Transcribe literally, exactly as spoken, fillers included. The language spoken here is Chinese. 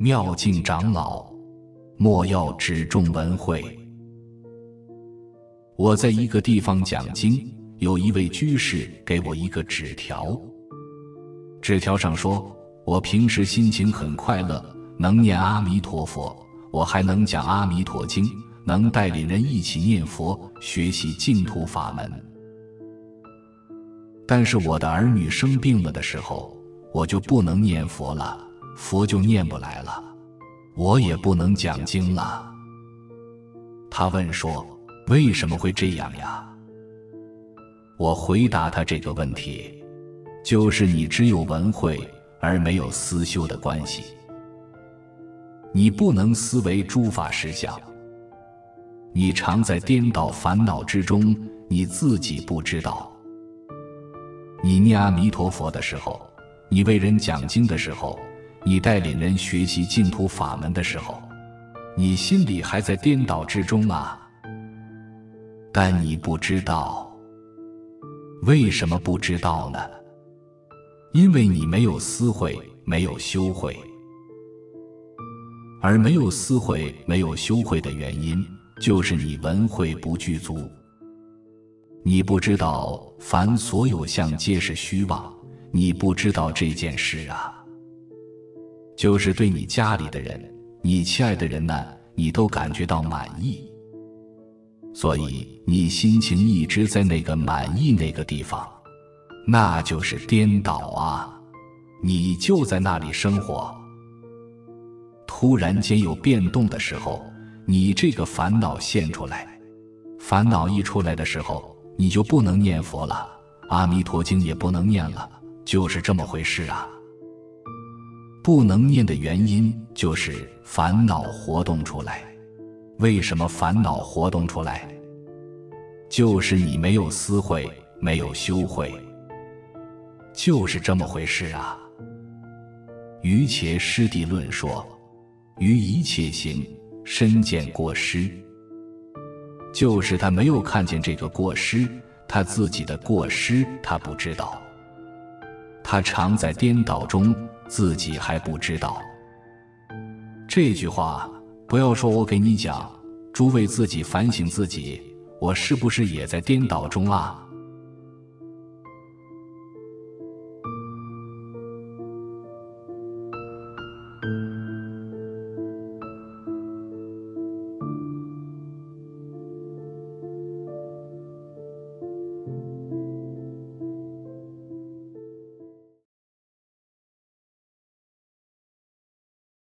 妙境长老，莫要只重文慧。我在一个地方讲经，有一位居士给我一个纸条，纸条上说，我平时心情很快乐，能念阿弥陀佛，我还能讲阿弥陀经，能带领人一起念佛，学习净土法门。但是我的儿女生病了的时候，我就不能念佛了，佛就念不来了，我也不能讲经了。他问说，为什么会这样呀？我回答他这个问题，就是你只有文慧而没有思修的关系。你不能思维诸法实相，你常在颠倒烦恼之中，你自己不知道。你念阿弥陀佛的时候，你为人讲经的时候，你带领人学习净土法门的时候，你心里还在颠倒之中啊。但你不知道。为什么不知道呢？因为你没有思慧，没有修慧。而没有思慧，没有修慧的原因，就是你文慧不具足。你不知道凡所有相皆是虚妄，你不知道这件事啊。就是对你家里的人，你亲爱的人呢，你都感觉到满意，所以你心情一直在那个满意那个地方，那就是颠倒啊，你就在那里生活。突然间有变动的时候，你这个烦恼现出来，烦恼一出来的时候，你就不能念佛了，阿弥陀经也不能念了，就是这么回事啊。不能念的原因就是烦恼活动出来。为什么烦恼活动出来？就是你没有思慧，没有修慧，就是这么回事啊。瑜伽师地论说，于一切行身见过失，就是他没有看见这个过失，他自己的过失他不知道，他常在颠倒中，自己还不知道。这句话不要说我给你讲，诸位自己反省自己，我是不是也在颠倒中啊？